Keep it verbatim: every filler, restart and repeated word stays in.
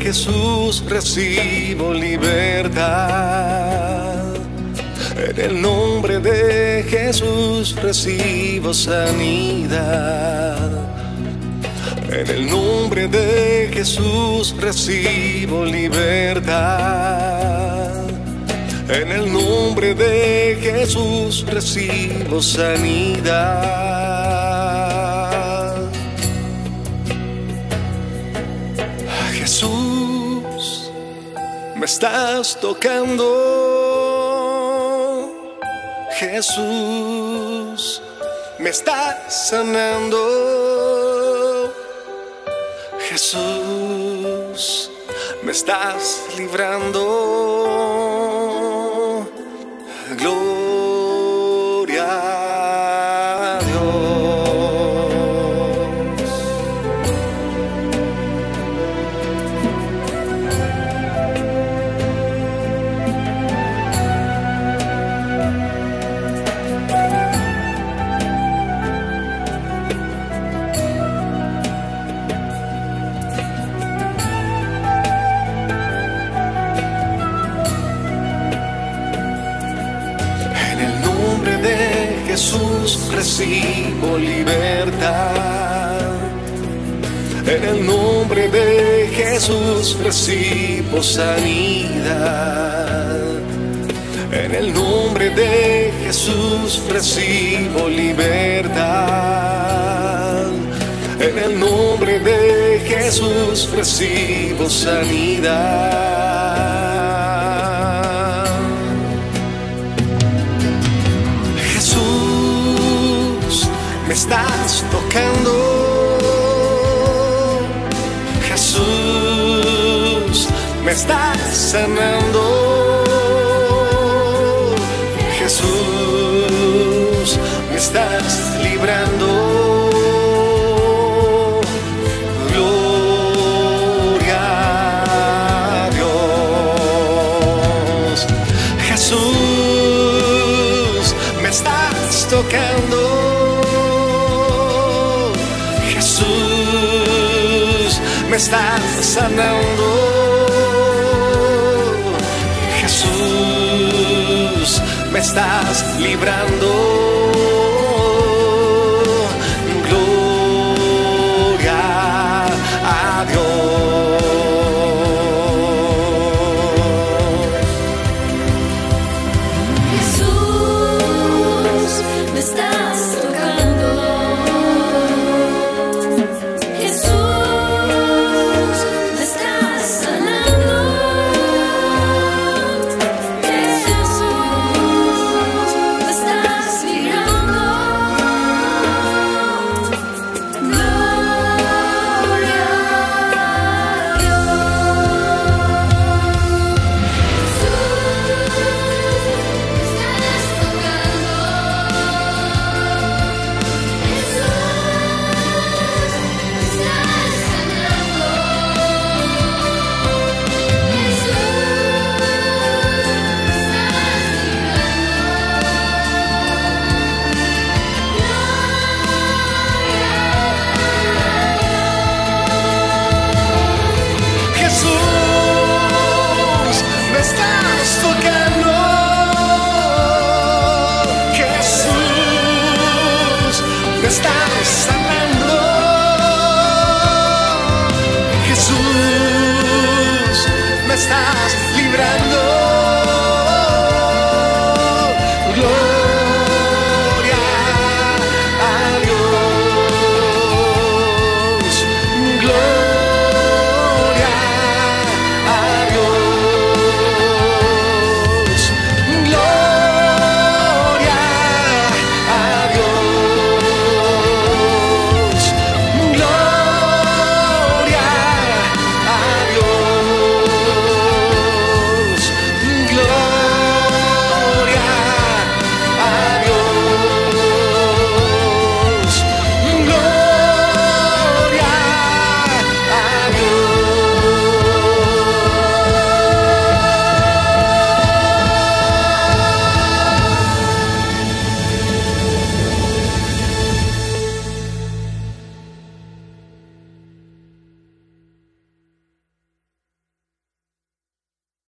Jesús recibo libertad. En el nombre de Jesús recibo sanidad. En el nombre de Jesús recibo libertad. En el nombre de Jesús recibo sanidad. Jesús, me estás tocando. Jesús, me estás sanando. Jesús, me estás librando. Gloria a Dios. Jesús recibo libertad. En el nombre de Jesús recibo sanidad. En el nombre de Jesús recibo libertad. En el nombre de Jesús recibo sanidad. Me estás tocando. Jesús, me estás sanando. Jesús, me estás librando. Gloria a Dios. Jesús, me estás tocando. Me estás sanando. Jesús, me estás librando. Gloria a Dios. Jesús, me estás tocando. Me estás sanando. Jesús, me estás librando.